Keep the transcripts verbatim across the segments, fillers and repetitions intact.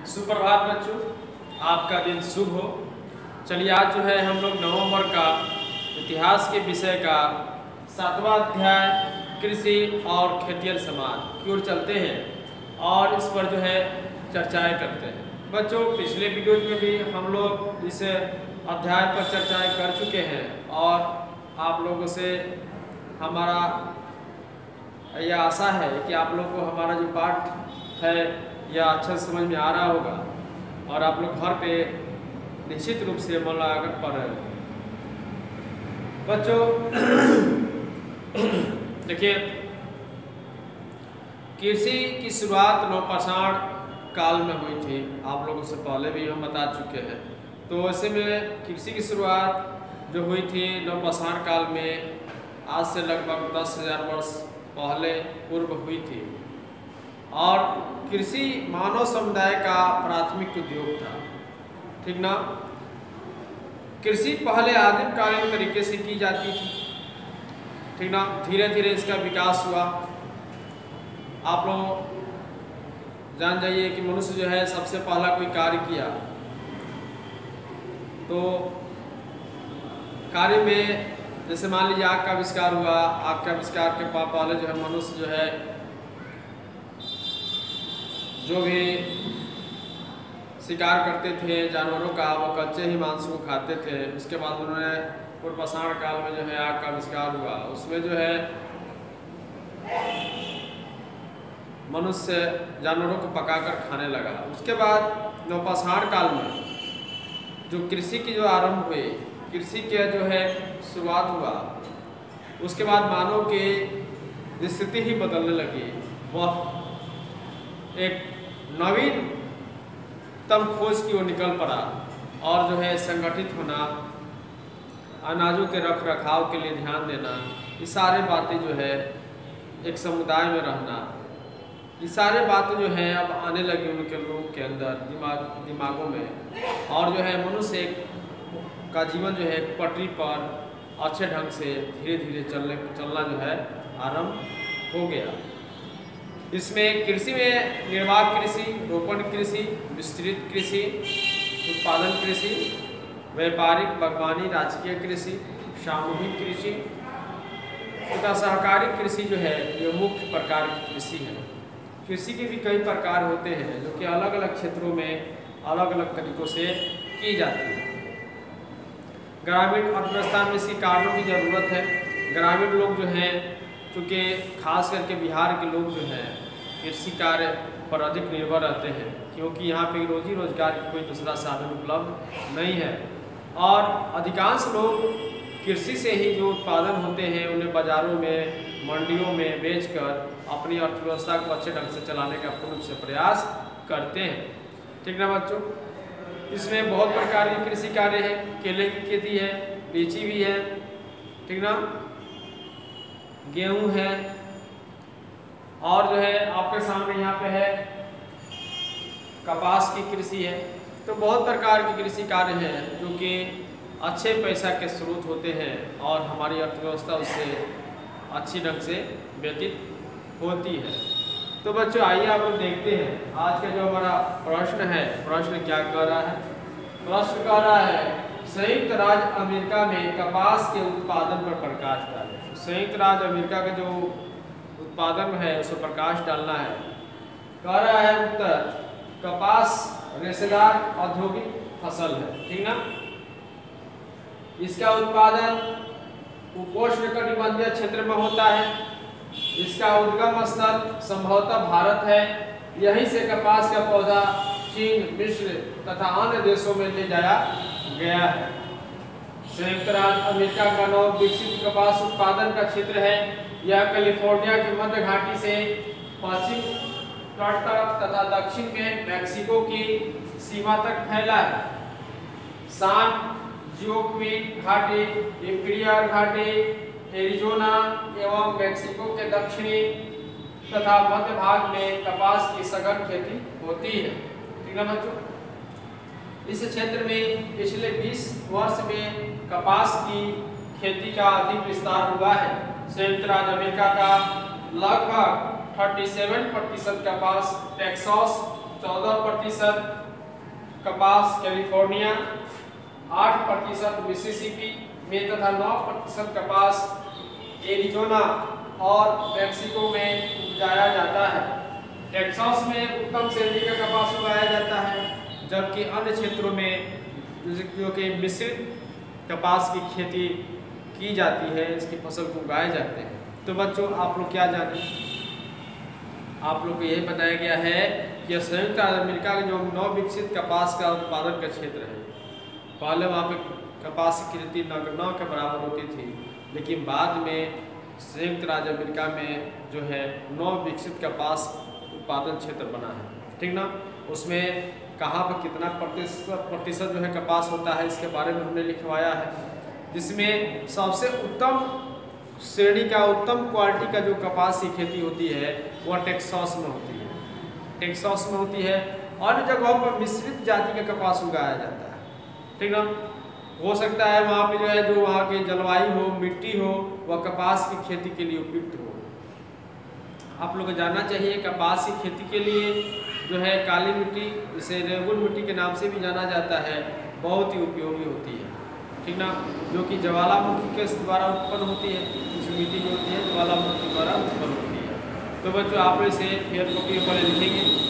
सुप्रभात बच्चों, आपका दिन शुभ हो। चलिए आज जो है हम लोग नवंबर का इतिहास के विषय का सातवां अध्याय कृषि और खेतिहर समाज की ओर चलते हैं और इस पर जो है चर्चाएं करते हैं। बच्चों, पिछले वीडियो में भी हम लोग इस अध्याय पर चर्चाएं कर चुके हैं और आप लोगों से हमारा यह आशा है कि आप लोग को हमारा जो पाठ है यह अच्छा समझ में आ रहा होगा और आप लोग घर पे निश्चित रूप से मन लगाकर पढ़ रहे हो। बच्चों देखिए, कृषि की शुरुआत नवपाषाण काल में हुई थी। आप लोगों से पहले भी हम बता चुके हैं। तो ऐसे में कृषि की शुरुआत जो हुई थी नवपाषाण काल में, आज से लगभग दस हजार वर्ष पहले पूर्व हुई थी और कृषि मानव समुदाय का प्राथमिक उद्योग था। ठीक ना। कृषि पहले आदिमकालीन तरीके से की जाती थी। ठीक ना। धीरे धीरे इसका विकास हुआ। आप लोग जान जाइए कि मनुष्य जो है सबसे पहला कोई कार्य किया तो कार्य में जैसे मान लीजिए आग का आविष्कार हुआ। आग के आविष्कार के पहले जो है मनुष्य जो है जो भी शिकार करते थे जानवरों का, वो कच्चे ही मांस को खाते थे। उसके बाद उन्होंने पूर्वपाषाण काल में जो है आग का आविष्कार हुआ। उसमें जो है मनुष्य जानवरों को पकाकर खाने लगा। उसके बाद नवपाषाण काल में जो कृषि की जो आरंभ हुई, कृषि के जो है शुरुआत हुआ, उसके बाद मानव की स्थिति ही बदलने लगी। वह एक नवीनतम खोज की ओर निकल पड़ा और जो है संगठित होना, अनाजों के रख रखाव के लिए ध्यान देना, ये सारे बातें जो है एक समुदाय में रहना, ये सारे बातें जो है अब आने लगी उनके लोगों के अंदर दिमाग दिमागों में। और जो है मनुष्य एक का जीवन जो है पटरी पर अच्छे ढंग से धीरे धीरे चलने चलना जो है आरंभ हो गया। इसमें कृषि में निर्वाह कृषि, रोपण कृषि, विस्तृत कृषि, उत्पादन कृषि, व्यापारिक बागवानी, राजकीय कृषि, सामूहिक कृषि तथा सहकारी कृषि जो है ये मुख्य प्रकार की कृषि है। कृषि के भी कई प्रकार होते हैं जो कि अलग अलग क्षेत्रों में अलग अलग तरीकों से की जाती है। ग्रामीण अर्थव्यवस्था में इसके कारणों की ज़रूरत है। ग्रामीण लोग जो हैं, चूँकि खास करके बिहार के लोग जो हैं कृषि कार्य पर अधिक निर्भर रहते हैं, क्योंकि यहाँ पे रोजी रोजगार की कोई दूसरा साधन उपलब्ध नहीं है और अधिकांश लोग कृषि से ही जो उत्पादन होते हैं उन्हें बाज़ारों में, मंडियों में बेचकर अपनी अर्थव्यवस्था को अच्छे ढंग से चलाने का पूर्ण से प्रयास करते हैं। ठीक ना बच्चों। इसमें बहुत प्रकार के कृषि कार्य है। केले की खेती है, लीची भी है, ठीक ना, गेहूं है और जो है आपके सामने यहाँ पे है कपास की कृषि है। तो बहुत प्रकार के कृषि कार्य हैं जो कि अच्छे पैसा के स्रोत होते हैं और हमारी अर्थव्यवस्था उससे अच्छी ढंग से व्यतीत होती है। तो बच्चों आइए आप लोग देखते हैं आज का जो हमारा प्रश्न है। प्रश्न क्या कह रहा है? प्रश्न कह रहा है संयुक्त राज्य अमेरिका में कपास के उत्पादन पर प्रकाश डालें। संयुक्त राज्य अमेरिका का जो उत्पादन है उस पर प्रकाश डालना है। कह रहा है उत्तर, कपास रेशेदार औद्योगिक फसल है। ठीक ना। इसका उत्पादन उपोष्णकटिबंधीय क्षेत्र में होता है। इसका उद्गम स्थल संभवतः भारत है। यहीं से कपास का पौधा चीन, मिस्र तथा अन्य देशों में ले जाया गया है। संयुक्त राज्य अमेरिका का नव विकसित कपास उत्पादन का क्षेत्र है। यह कैलिफोर्निया के मध्य घाटी से पश्चिम तट तक तथा दक्षिण में मैक्सिको की सीमा तक फैला है। सान जोक्विन घाटी, इंपीरियल घाटी, एरिजोना एवं मैक्सिको के दक्षिणी तथा मध्य भाग में कपास की सघन खेती होती है। ठीक है बच्चों। इस क्षेत्र में पिछले बीस वर्ष में कपास की खेती का अधिक विस्तार हुआ है। संयुक्त राज्य अमेरिका का लगभग सैंतीस प्रतिशत कपास टेक्सास, चौदह प्रतिशत कपास कैलिफोर्निया, आठ प्रतिशत मिसिसिपी में तथा नौ प्रतिशत कपास एरिजोना और मैक्सिको में उगाया जाता है। टेक्सास में उत्तम श्रेणी का कपास उगाया जाता है, जबकि अन्य क्षेत्रों में जो कि मिश्रित कपास की खेती की जाती है, इसकी फसल को उगाए जाते हैं। तो बच्चों आप लोग क्या जाने, आप लोग को यही बताया गया है कि संयुक्त राज्य अमेरिका के जो नौ विकसित कपास का उत्पादन का क्षेत्र है, पहले वहाँ पे कपास की खेती नौ के बराबर होती थी, लेकिन बाद में संयुक्त राज्य अमेरिका में जो है नौ विकसित कपास उत्पादन क्षेत्र बना है, ठीक ना। उसमें कहाँ पर कितना प्रतिशत प्रतिशत जो है कपास होता है, इसके बारे में हमने लिखवाया है, जिसमें सबसे उत्तम श्रेणी का उत्तम क्वालिटी का जो कपास की खेती होती है वह टेक्सास में होती है, टेक्सास में होती है। अन्य जगहों पर मिश्रित जाति का कपास उगाया जाता है, ठीक ना। हो सकता है वहाँ पे जो है जो वहाँ की जलवायु हो, मिट्टी हो, वह कपास की खेती के लिए उपयुक्त हो। आप लोग को जानना चाहिए कपास की खेती के लिए जो है काली मिट्टी, जिसे रेगुन मिट्टी के नाम से भी जाना जाता है, बहुत ही उपयोगी होती है, ठीक ना, जो कि ज्वालामुखी के द्वारा उत्पन्न होती है। इस मिट्टी जो होती है ज्वालामुखी द्वारा उत्पन्न होती है। तो बच्चों आप लोग इसे फेयर कॉपी पर लिखेंगे।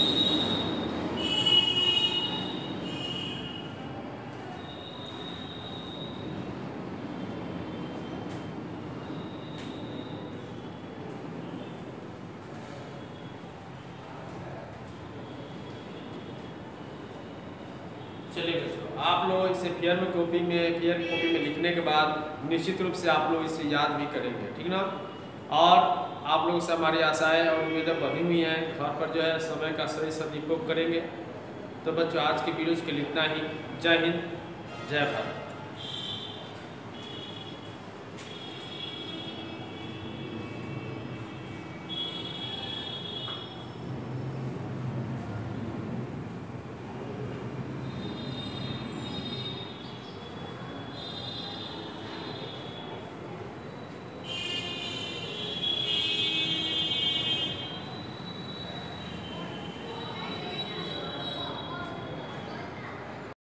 चलिए बच्चों, आप लोग इसे फेयर में कॉपी में फेयर कॉपी में लिखने के बाद निश्चित रूप से आप लोग इसे याद भी करेंगे, ठीक ना। और आप लोगों से हमारी आशाएं और उम्मीदें बनी हुई हैं, घर पर जो है समय का सही सदुपयोग करेंगे। तो बच्चों आज की वीडियो के लिए इतना ही। जय हिंद, जय भारत।